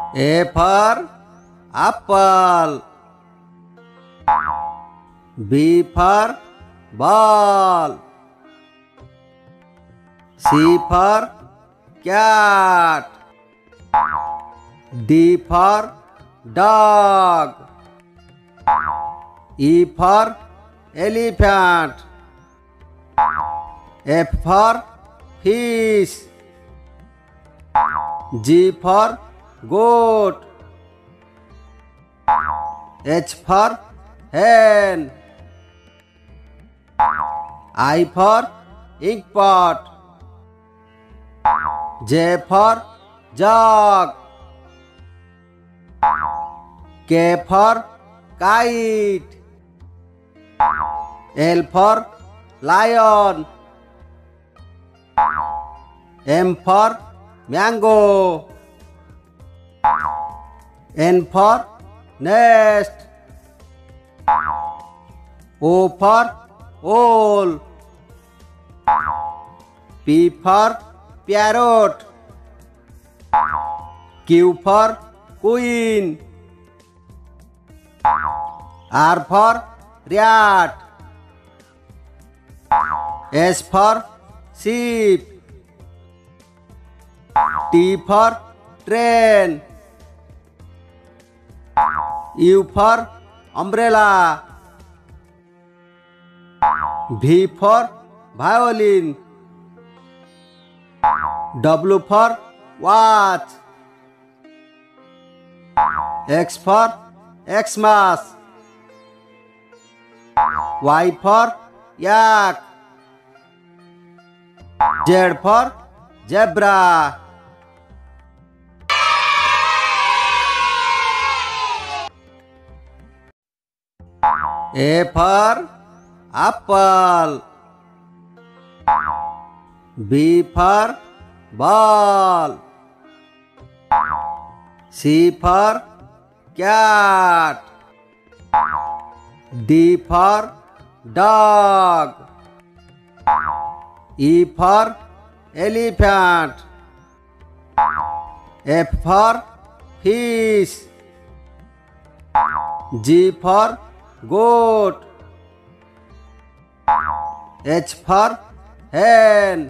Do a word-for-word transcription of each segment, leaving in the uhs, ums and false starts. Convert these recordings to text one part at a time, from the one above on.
A for apple. B for ball. C for cat. D for dog. E for elephant. F for fish. G for goat. H for hen. I for ink pot. J for jug. K for kite. L for lion. M for mango. N for nest. O for owl. P for parrot. Q for queen. R for rat. S for sheep. T for train. U for umbrella. V for violin. W for watch. X for Xmas. Y for yak. Z for zebra. A for apple. B for ball. C for cat. D for dog. E for elephant. F for fish. G for goat. H for hen.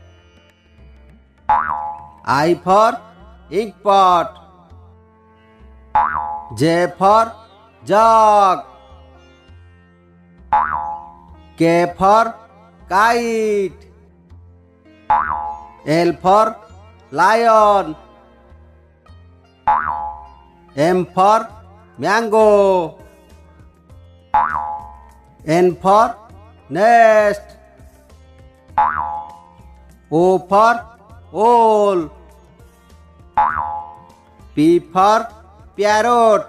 I for ink pot. J for jug. K for kite. L for lion. M for mango. N for nest. O for owl. P for parrot.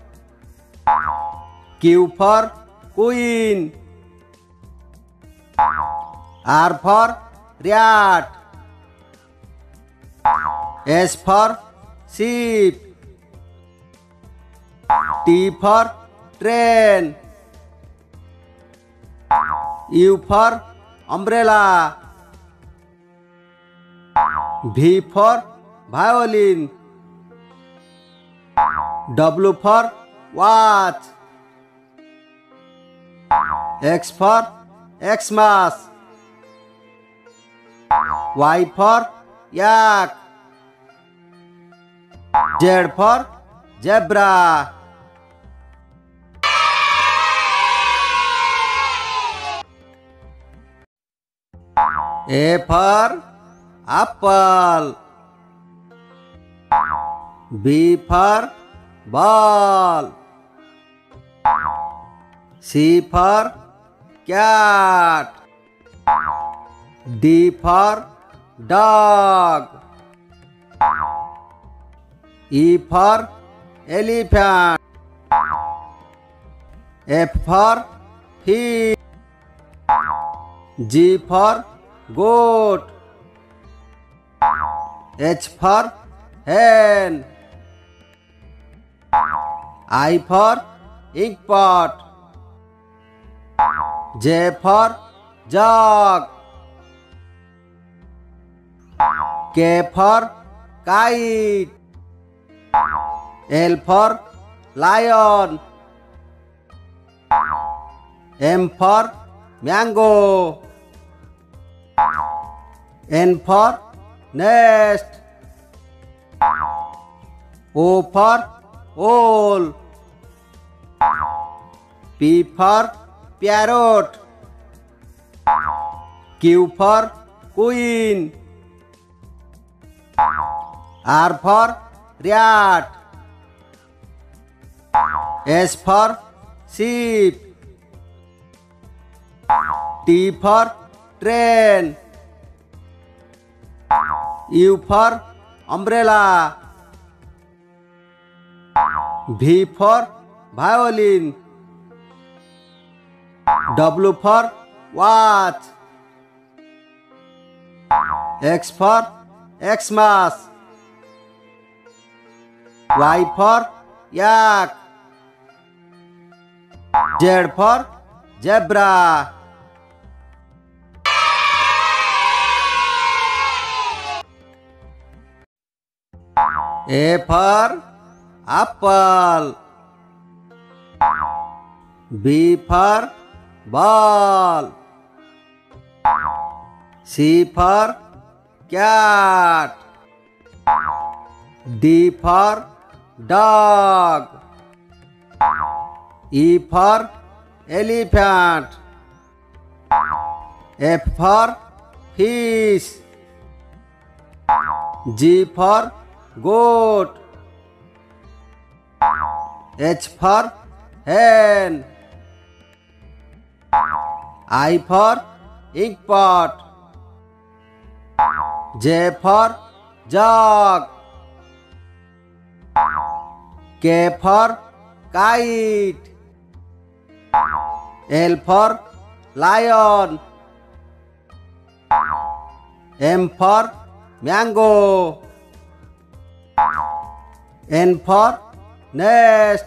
Q for queen. R for rat. S for sheep. T for train. U for umbrella. V for violin. W for watch. X for Xmas. Y for yak. Z for zebra. A for apple. B for ball. C for cat. D for dog. E for elephant. F for fish. G for goat. H for hen. I for ink pot. J for jug. K for kite. L for lion. M for mango. N for nest. O for owl. P for parrot. Q for queen. R for rat. S for sheep. T for train. U for umbrella. V for violin. W for watch. X for Xmas. Y for yak. Z for zebra. A for apple. B for ball. C for cat. D for dog. E for elephant. F for fish. G for goat. H for hen. I for inkpot. J for jug. K for kite. L for lion. M for mango. N for nest.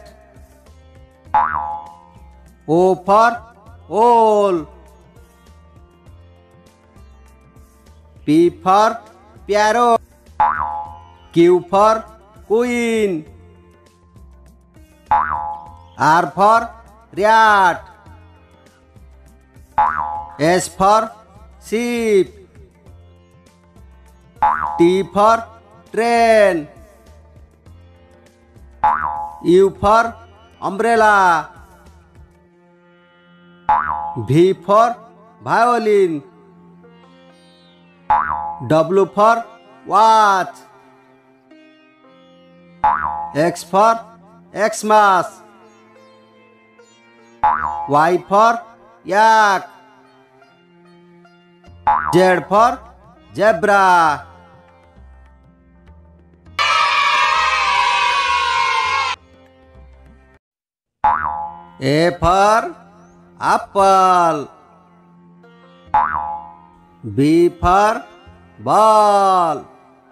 O for owl. P for parrot. Q for queen. R for rat. S for sheep. T for train. U for umbrella. V for violin. W for watch. X for Xmas. Y for yak. Z for zebra. A for apple. B for ball.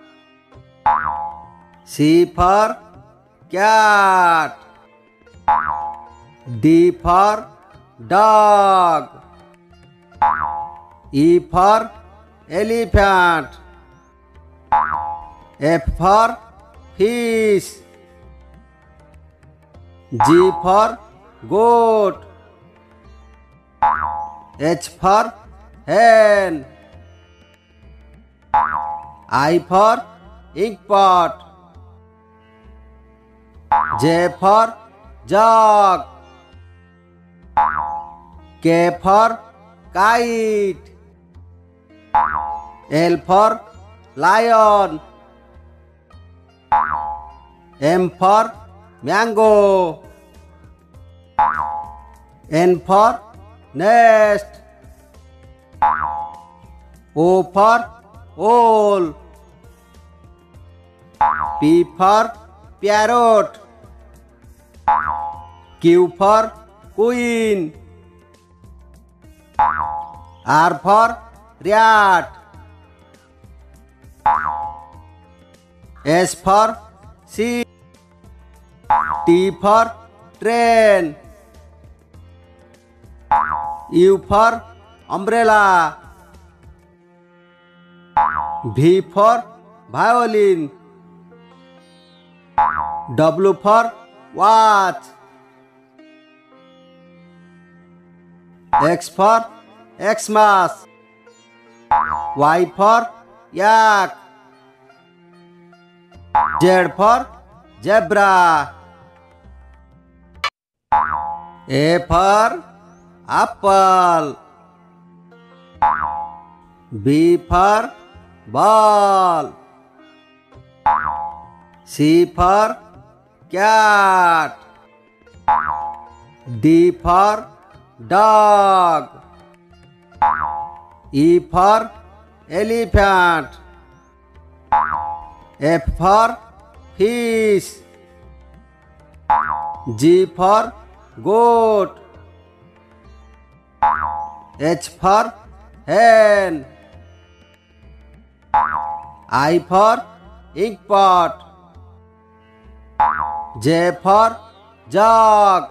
C for cat. D for dog. E for elephant. F for fish. G for goat. H for hen. I for inkpot. J for jug. K for kite. L for lion. M for mango. N for nest. O for owl. P for parrot. Q for queen. R for rat. S for sheep. T for train. U for umbrella. V for violin. W for watch. X for Xmas. Y for yak. Z for zebra. A for apple. B for ball. C for cat. D for dog. E for elephant. F for fish. G for goat. H for hen. I for ink pot. J for jug.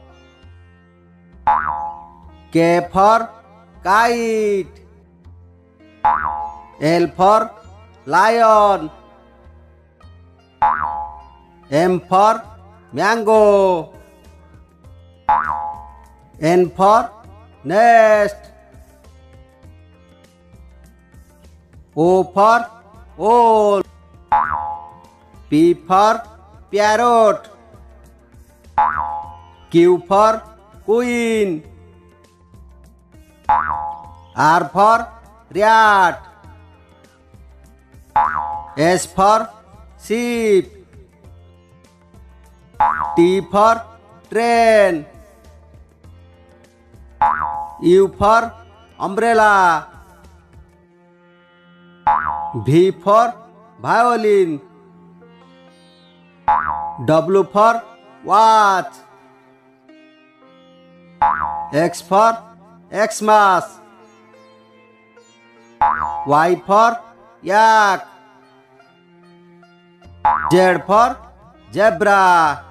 K for kite. L for lion. M for mango. N for nest. O for owl. P for parrot. Q for queen. R for rat. S for sheep. T for train. U for umbrella. V for violin. W for watch. X for Xmas. Y for yak. Z for zebra.